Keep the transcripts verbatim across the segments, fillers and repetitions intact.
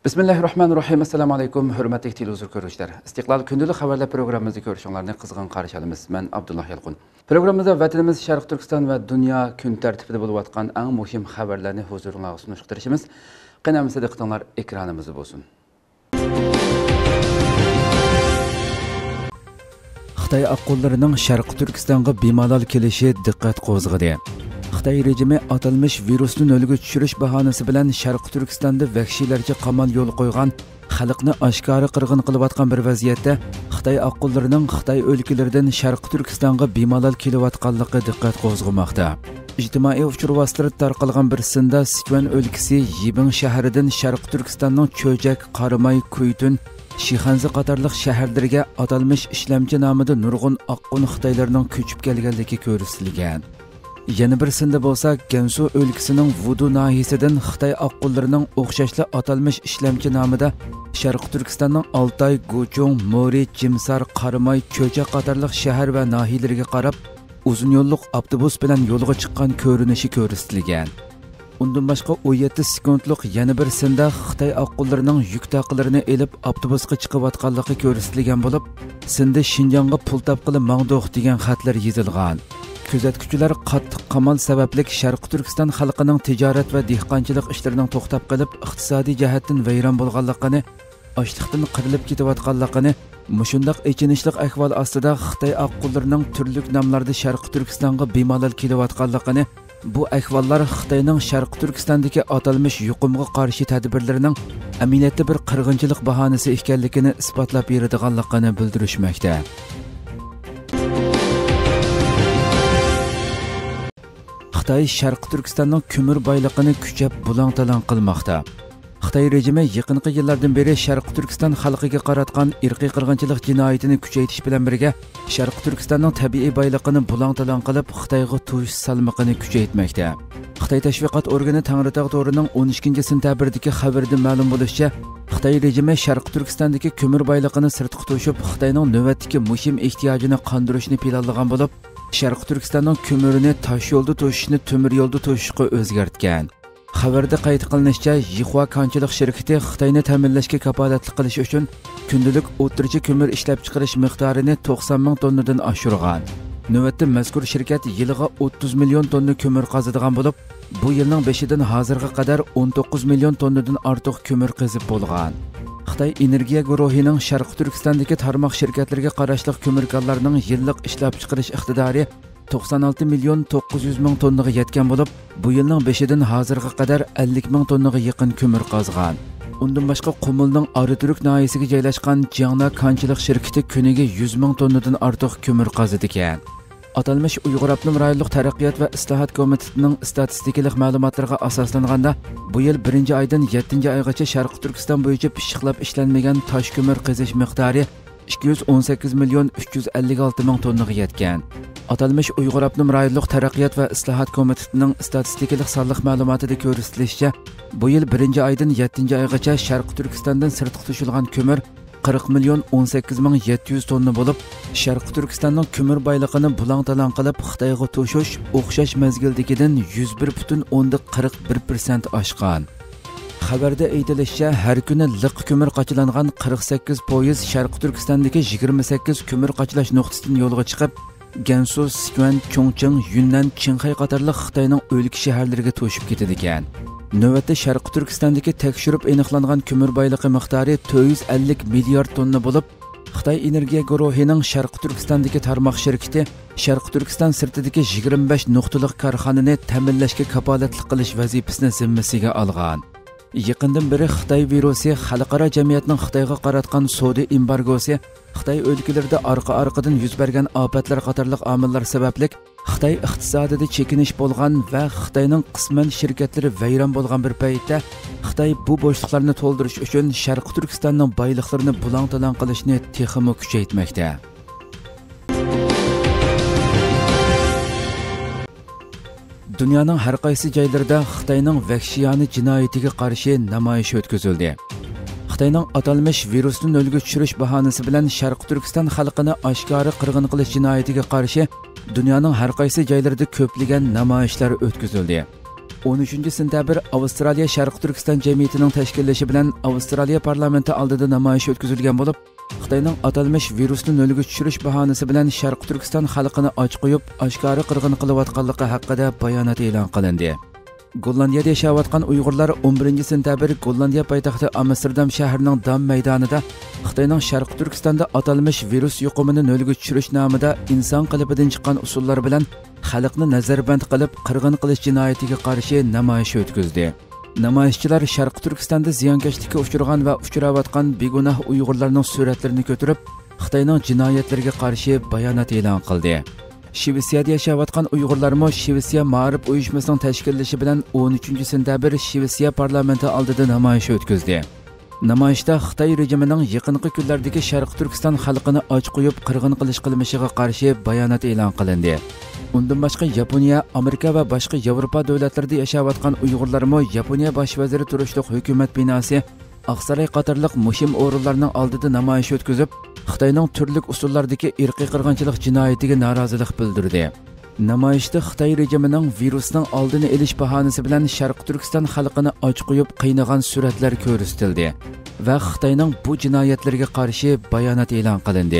Bismillahirrahmanirrahim. Assalamu alaykum, hurmatli televizor ko'ruvchilar. Istiqlol kundalik xabarlar programmamizda ko'rishinglarni qizg'in qarshi olamiz. Men Abdullah Yalqun. Programmamizda vatanimiz Sharq Turkiston va dunyo kun tartibida bo'lib o'tgan eng muhim xabarlarni huzuringizga sunishtirishimiz. Qanamizda diqqatinglar ekranimizda bo'lsin. Xitoy aqollarining Sharq Turkistonga bemalol kelishi diqqat qo'zg'adi. Xitoy rejimi atalmış virusni nolga tushirish bahonasi bilan Sharq Turkistonda vahshiylarga qamal yo'l qo'ygan, xalqni oshkora qirg'in qilayotgan bir vaziyatda Xitoy aqollarining Xitoy o'lkalaridan Sharq Turkistonga bemalol kelayotganligi diqqat qo'zg'amoqda. İjtimoiy uchur vositalarida tarqalgan bir sinda Sichuan o'lkasi Yibin shahridan Sharq Turkistonning Cho'jak, Qarimay, Kuytun, Shixanzi qatorliq shaharlarga atalmış ishlamchi nomida nurg'un oqqon Xitoylarning ko'chib kelganligi ko'rsatilgan. Yana bir sinda bo'lsa, Gansu o'lkasining Vudu nahiyasidan Xitoy oqqonlarining o'xshashli atalmış ishlamchi nomida Sharq Turkistonning Altay, Gochong, Mori, Jimsar, Qarimay, Cho'jak qatorliq shahar va nahiylarga qarab uzun yo'lliq avtobus bilan yo'lga chiqqan ko'rinishi ko'rsatilgan. Undan boshqa o'n yetti sekundlik yana bir sinda Xitoy oqqonlarining yuk taqalarini elib avtobusga chiqayotganligi ko'rsatilgan bo'lib, sinda Xinjiangga pul topqili mangdoq degan xatlar yozilgan. Kuzatuvchilar qattiq qamal sababli Sharq Turkiston xalqining tijorat va dehqonchilik ishlarining to'xtab qolib, iqtisodiy jihatdan vayron bo'lganligini, ochliqdan qirilib ketayotganligini, mushundaq echinishli ahvol ostida Xitoy oqqonlarining turli nomlarda Sharq Turkistonga bemalol kelayotganligini, bu ahvollar Xitoyning Sharq Turkistondagi atalmış yuqumga qarshi tadbirlarining aminatda bir qirg'inchilik bahonasi ekanligini isbotlab beradiganligini bildirishmoqda. Xitoy Sharq Turkistonning ko'mir boyligini kuchab bulang-talang qilmoqda. Xitoy rejimi yaqinqi yillardan beri Sharq Turkiston xalqiga qaratgan irqiy qirg'inchilik jinoyatini kuchaytirish bilan birga Sharq Turkistonning tabiiy boyligini bulang-talang qilib, Xitoyga tuyish salmoqini kuchaytmoqda. Xitoy tashviqot organi Tangritog' to'rining o'n ikkinchi sentabrdagi xabarida ma'lum bo'lishicha, Xitoy rejimi Sharq Turkistondagi ko'mir boyligini sirtqa to'shib, Xitoyning navbatdagi muhim ehtiyojini qondirishni planlagan bo'lib, Sharq Turkistonning ko'mirini tosh yo'lda to'shishni temir yo'lda to'shishga o'zgartgan. Xabarda qayd qilinishicha, Yihua konchilik shirkati Xitoyni ta'minlashga kafolatlik qilish uchun kundalik o'tirchi ko'mir ishlab chiqarish miqdorini to'qson ming tonnadan oshirgan. Navbatda mazkur shirkat yiliga o'ttiz million tonna ko'mir qazadigan bo'lib, bu yilning beshidan hozirga qadar o'n to'qqiz million tonnadan ortiq ko'mir qazib bo'lgan. Xitoy energiya guruhining Sharq Turkistondagi tarmoq shirkatlarga qarashli ko'mir konlarining yillik ishlab chiqarish iqtidori to'qson olti million to'qqiz yuz ming tonnaga yetgan bo'lib, bu yilning beshidan hozirga qadar ellik ming tonnaga yaqin ko'mir qazgan. Undan boshqa Qumulning Ariturk nahiyasiga joylashgan Jiangna konchilik shirkati kuniga yuz ming tonnadan ortiq ko'mir qazidi ekan. Atalmış Uyg'ur Abnum rayonlik taraqqiyot va islohot komitetining statistikalik ma'lumotlariga asoslanganda, bu yil birinchi oydan yettinchi oygacha Sharq Turkiston bo'yicha pishiqlab ishlanmagan tosh ko'mir qazish miqdori ikki yuz o'n sakkiz million uch yuz ellik olti ming tonnaga yetgan. Atalmış Uyg'ur Abnum rayonlik taraqqiyot va islohot komitetining statistikalik sonliq ma'lumotida ko'rsatilishicha, bu yil birinchi oydan yettinchi oygacha Sharq Turkistondan sirtqa tushilgan ko'mir qirq million o'n sakkiz ming yetti yuz tonna bo'lib, Sharq Turkistonning ko'mir boyligini bulang-talang qilib Xitoyga to'shish o'xshash mezgildagidan yuz bir butun o'ndan qirq bir persent oshgan. Xabarda aytilishicha, har kuni liq ko'mir qachilangan qirq sakkiz poyezd Sharq Turkistondagi yigirma sakkiz ko'mir qachilash nuqtasidan yo'lga chiqib, Gansu, Sichuan, Chongqing, Yunnan, Qinghai qatorliq Xitoyning o'lka shaharlariga to'shib ketadi ekan. Navbatda Sharq Turkistondagi tekshirib aniqlangan ko'mir boyligi miqdori to'rt yuz ellik milliard tonna bo'lib, Xitoy energiya guruhining Sharq Turkistondagi tarmoq shirkati Sharq Turkiston sirtidagi yigirma besh nuqtalik korxonani ta'minlashga kafolatlik qilish vazifasini zimmasiga olgan. Yaqindan beri Xitoy virusi xalqaro jamiyatning Xitoyga qaratgan savdo embargosi, Xitoy o'lkalarida orqa-orqadan yuz bergan ofatlar qatorliq omillar sababli Xitoy iqtisodida chekinish bo'lgan va Xitoyning qisman shirkatlari vayron bo'lgan bir paytda Xitoy bu bo'shliqlarni to'ldirish uchun Sharq Turkistonning boyliqlarini bulang-talang qilishni texmo kuchaytmoqda. Dunyoning har qaysi joylarida Xitoyning vahshiyona jinoyatiga qarshi namoyish o'tkazildi. Xitoyning atalmış virusni nolga tushirish bahonasi bilan Sharq Turkiston xalqini oshkora qirg'in qilish jinoyatiga qarshi dunyoning har qaysi joylarida ko'plagan namoyishlar o'tkazildi. o'n uchinchi sentabr Avstraliya Sharq Turkiston jamiyatining tashkillashi bilan Avstraliya parlamenti oldida namoyish o'tkazilgan bo'lib, Xitoyning atalmish virusni nolga tushirish bahonasi bilan Sharq Turkiston xalqini och qo'yib, oshkora qirg'in qilayotganligi haqida bayonot e'lon qilindi. Gollandiyada yashayotgan Uyg'urlar o'n birinchi sentabr Gollandiya poytaxti Amsterdam shahrining Dam maydonida Xitoyning Sharq Turkistonda atalmish virus yuqumini nolga tushirish nomida inson qalbidan chiqqan usullar bilan xalqni nazarband qilib qirg'in qilish jinoyatiga qarshi namoyish o'tkazdi. Namoyishchilar Sharq Turkistonda ziyonkashlikka uchragan va uchrayotgan begunoh Uyg'urlarning suratlarini ko'tarib, Xitoyning jinoyatlariga qarshi bayonot e'lon qildi. Shvetsiyada yashayotgan Uyg'urlarmo Shvetsiya ma'rif uyushmasining tashkillashi bilan o'n uchinchi sentabr Shvetsiya parlamenti oldida namoyish o'tkazdi. Namoyishda Xitoy rejimining yaqinqi kunlardagi Sharq Turkiston xalqini och qo'yib qirg'in qilish qilmishiga qarshi bayonot e'lon qilindi. Undan boshqa Yaponiya, Amerika va boshqa Yevropa davlatlarida yashayotgan Uyg'urlarmo Yaponiya bosh vaziri turishliq hukumat binosi Aqsaray qatorliq muhim o'rinlarning oldida namoyish o'tkazib, Xitoyning turli usullardagi irqiy qirg'inchilik jinoyatiga norozilik bildirdi. Namoyishda Xitoy rejimining virusning oldini olish bahonasi bilan Sharq Turkiston xalqini och qo'yib qiynagan suratlar ko'rsatildi va Xitoyning bu jinoyatlariga qarshi bayonot e'lon qilindi.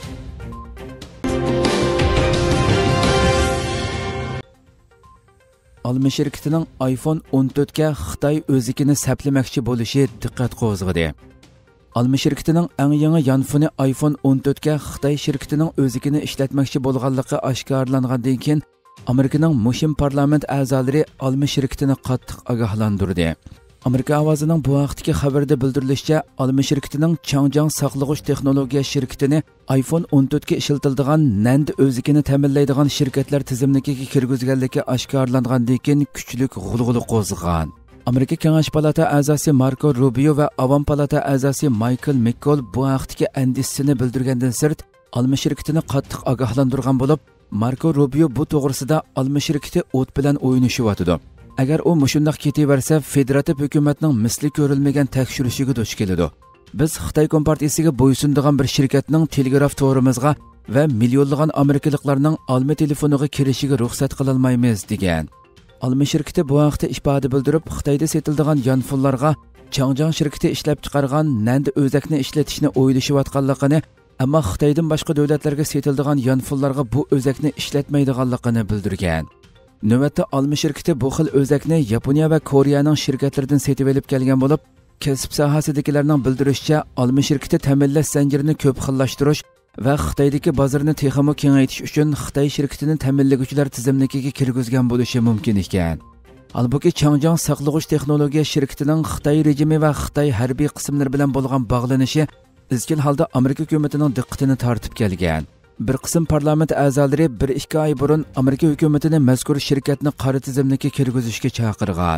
Alma shirkatining iPhone o'n to'rt ga Xitoy o'zigini saplamoqchi bo'lishi diqqat qo'zg'adi. Alma shirkatining eng yangi yanfoni iPhone o'n to'rt ga Xitoy shirkatining o'zigini ishlatmoqchi bo'lganligi oshkorlangandan keyin Amerikaning muhim parlament a'zolari Alma shirkatini qattiq ogohlantirdi. Amerika ovozining bu vaqtdagi xabarda bildirilishicha, Alma shirkatining Changjiang saqlag'ich texnologiya shirkatini iPhone o'n to'rt ga ishlatiladigan Nand o'zigini ta'minlaydigan shirkatlar tizimligiga kirgizganligi oshkorlangandan keyin kuchli g'ulg'ula qo'zg'agan. Amerika Kengash palata a'zosi Marco Rubio va Avam palata a'zosi Michael McCall bu vaqtdagi andisini bildirgandan sirt Alma shirkatini qattiq ogohlantirgan bo'lib, Marco Rubio bu to'g'risida Alma shirkati o't bilan o'ynashyapti. Agar u mushundaq ketaversa, federativ hukumatning misli ko'rilmagan tekshirishiga duch keladi. Biz Xitoy kompartiyasiga bo'ysundigan bir shirkatning telegraf to'rimizga va millionlagan amerikaliklarning Alma telefoniga kirishiga ruxsat qila olmaymiz degan. Alma shirkati bu vaqtda ifoda bildirib, Xitoyda setiladigan yanfonlarga Changjiang shirkati ishlab chiqargan Nand o'zakni ishlatishni o'ylashayotganligini, ammo Xitoydan boshqa davlatlarga setiladigan yanfonlarga bu o'zakni ishlatmaydiganligini bildirgan. Navbatda Alma shirkati bu xil o'zakni Yaponiya va Koreyaning shirkatlaridan setib olib kelgan bo'lib, kasb sohasidagilarning bildirishicha, Alma shirkati ta'minlash zanjirini ko'p xillashtirish va Xitoydagi bozorni texmo kengaytirish uchun Xitoy shirkatini ta'minlovchilar tizimligiga kirgizgan bo'lishi mumkin ekan. Albuki Changjiang saqlag'ich texnologiya shirkatining Xitoy rejimi va Xitoy harbiy qismlari bilan bo'lgan bog'lanishi izchil holda Amerika hukumatining diqqatini tortib kelgan. Bir qism parlament a'zolari bir ikki oy burun Amerika hukumatini mazkur shirkatni qora tizimlikka kirgizishga chaqirgan.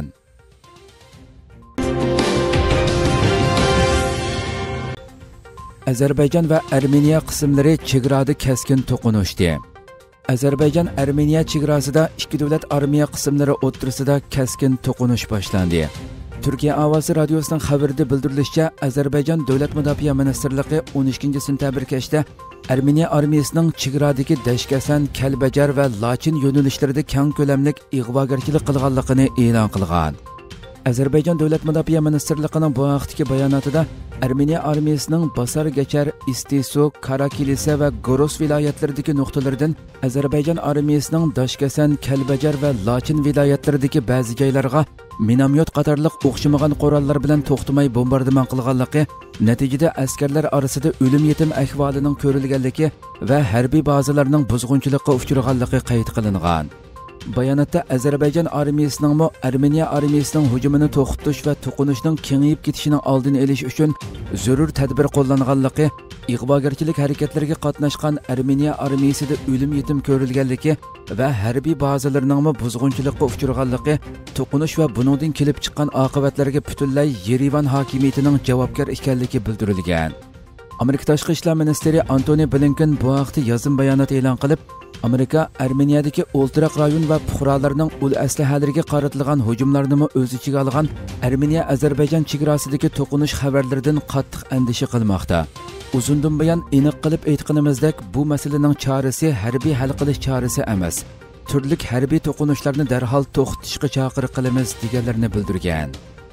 Ozarbayjon va Armeniya qismlari chegarada keskin to'qnashdi. Ozarbayjon Armeniya chegarasida ikki davlat armiya qismlari o'rtasida keskin to'qnash boshlandi. Turkiya ovozi radiosining xabarida bildirilishicha, Ozarbayjon davlat mudofaa ministrligi o'n ikkinchi sentabr kechda Armeniya armiyasining chegaradagi Dashkasan, Kalbajar va Lachin yo'nalishlarida keng ko'lamlik ig'vogarchilik qilganligini e'lon qilgan. Ozarbayjon davlat mudofaa ministrligining bu vaqtdagi bayonotida Armeniya armiyasining Basar Gachar, Istisu, Karakilisa va Goros viloyatlaridagi nuqtalaridan Ozarbayjon armiyasining Dashkasan, Kalbajar va Lachin viloyatlaridagi ba'zi joylarga minomyot qatorliq o'xshamagan qurollar bilan to'xtamay bombardimon qilganligi, natijada askarlar orasida o'lim yetim ahvolining ko'rilganligi va harbiy bazalarning buzg'unchilikqa uchraganligi qayd qilingan. Bayonotda Ozarbayjon armiyasining mo Armeniya armiyasining hujumini to'xtatish va to'qinishning kengayib ketishining oldini olish uchun zarur tadbir qo'llanganligi, ig'vogarchilik harakatlariga qatnashgan Armeniya armiyasida o'lim yetim ko'rilganligi va harbiy bazalarning mo buzg'unchilikqa uchraganligi, to'qinish va buningdan kelib chiqqan oqibatlarga butunlay Yerevan hokimiyatining javobgar ekanligi bildirilgan. Amerika tashqi ishlar ministri Antony Blinken bu vaqtda yozim bayonot e'lon qilib, Amerika Armeniyadagi o'ltiraq rayon va fuqarolarning ul aslahalariga qaratilgan hujumlarni o'z ichiga olgan Armeniya Ozarbayjon chegarasidagi to'qinish xabarlaridan qattiq andisha qilmoqda. Uzundan buyon aniq qilib aytganimizdek, bu masalaning chorasi harbiy hal qilish chorasi emas. turli harbiy to'qinishlarni darhol to'xtatishga chaqiriq qilamiz deganlarini bildirgan.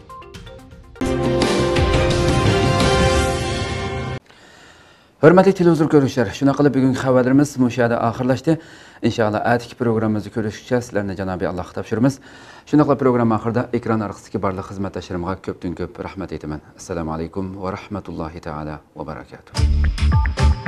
Hörmətli televizor görüşlər, şuna qılıb bugünkü xəbərlərimiz müşahidə axırlaşdı. İnşallah ətiki proqramımızı görüşəcək. Sizlərlə Cənab-ı Allah tapşırımız. Şunaqla proqram axırda ekran arxasındakı barlıq xidmətdaşlarıma köpdən köp rəhmət etmən. Assalamu alaykum və rahmetullahi taala və barakatuh.